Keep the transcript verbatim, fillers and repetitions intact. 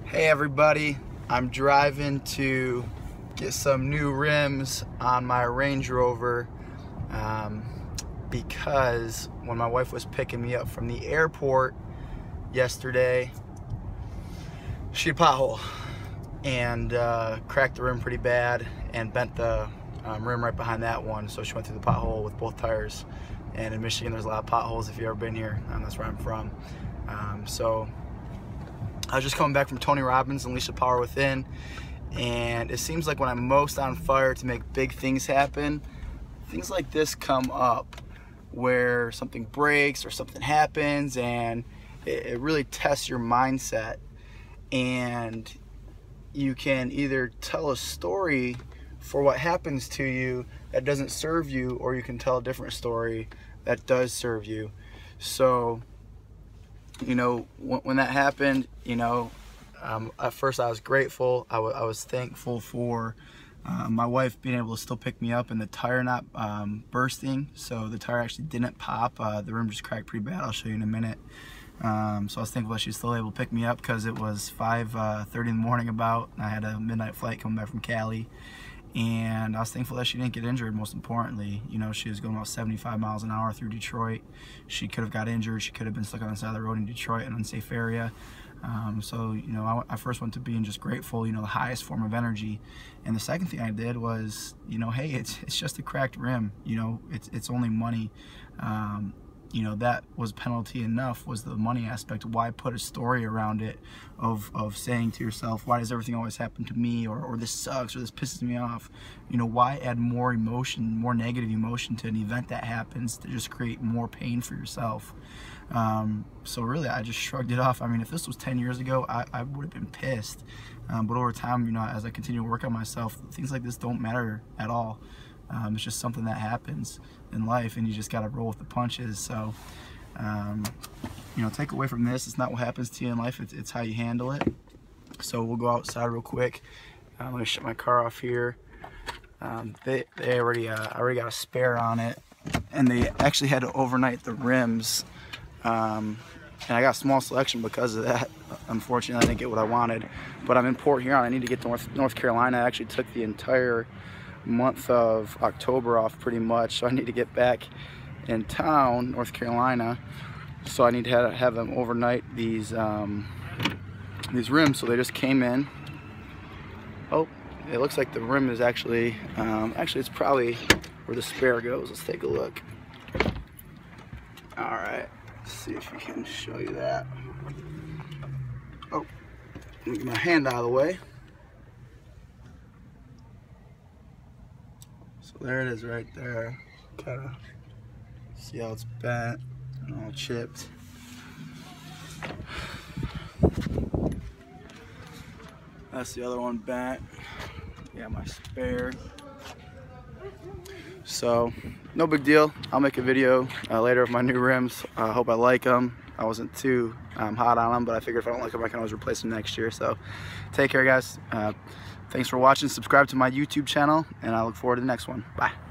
Hey everybody, I'm driving to get some new rims on my Range Rover um, because when my wife was picking me up from the airport yesterday, she had a pothole and uh, cracked the rim pretty bad and bent the um, rim right behind that one, so she went through the pothole with both tires. And in Michigan there's a lot of potholes if you've ever been here, and that's where I'm from. Um, so I was just coming back from Tony Robbins, Unleash the Power Within, and it seems like when I'm most on fire to make big things happen, things like this come up where something breaks or something happens, and it, it really tests your mindset. And you can either tell a story for what happens to you that doesn't serve you, or you can tell a different story that does serve you. So you know, when, when that happened, you know, um, at first I was grateful. I, I was thankful for uh, my wife being able to still pick me up and the tire not um, bursting. So the tire actually didn't pop. Uh, the rim just cracked pretty bad. I'll show you in a minute. Um, so I was thankful that she was still able to pick me up because it was five thirty in the morning about. And I had a midnight flight coming back from Cali. And I was thankful that she didn't get injured, most importantly. You know, she was going about seventy-five miles an hour through Detroit. She could have got injured. She could have been stuck on the side of the road in Detroit, an unsafe area. Um, so, you know, I, I first went to being just grateful, you know, the highest form of energy. And the second thing I did was, you know, hey, it's, it's just a cracked rim. You know, it's, it's only money. Um, you know, that was penalty enough, was the money aspect. Why put a story around it of, of saying to yourself, why does everything always happen to me, or, or this sucks, or this pisses me off? You know, why add more emotion, more negative emotion to an event that happens to just create more pain for yourself? Um, so really, I just shrugged it off. I mean, if this was ten years ago, I, I would have been pissed. Um, but over time, you know, as I continue to work on myself, things like this don't matter at all. Um, it's just something that happens in life, and you just got to roll with the punches. So, um, you know, take away from this, it's not what happens to you in life, it's, it's how you handle it. So we'll go outside real quick. Uh, let me shut my car off here. Um, they, they already, uh, I already got a spare on it, and they actually had to overnight the rims. Um, and I got a small selection because of that. Unfortunately, I didn't get what I wanted. But I'm in Port Huron. I need to get to North, North Carolina. I actually took the entire month of October off pretty much, so I need to get back in town, North Carolina. So I need to have, have them overnight these um, these rims. So they just came in. Oh, it looks like the rim is actually um, actually it's probably where the spare goes. Let's take a look. All right, let's see if we can show you that. Oh, let me get my hand out of the way. So there it is right there. Kind of see how it's bent and all chipped. That's the other one bent. Yeah, my spare. So no big deal. I'll make a video uh, later of my new rims. I uh, hope I like them. I wasn't too um, hot on them, but I figured if I don't like them, I can always replace them next year. So take care, guys. Uh, Thanks for watching. Subscribe to my YouTube channel, and I look forward to the next one. Bye.